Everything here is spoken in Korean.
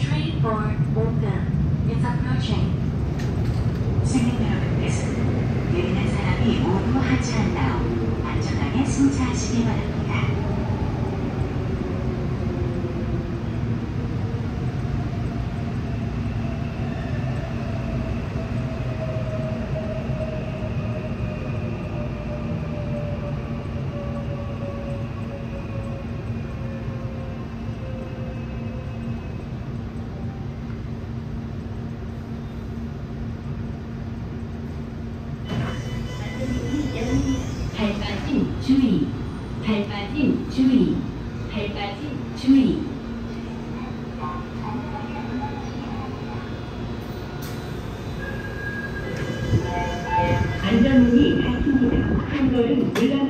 Train for Open. It's approaching. 승객 여러분께서는 내리는 사람이 모두 하차한 다음 안전하게 승차하시기 바랍니다. 발 빠짐 주의, 발 빠짐 주의, 발 빠짐 주의. 안전문이 닫힙니다. 한 걸음 물러나세요.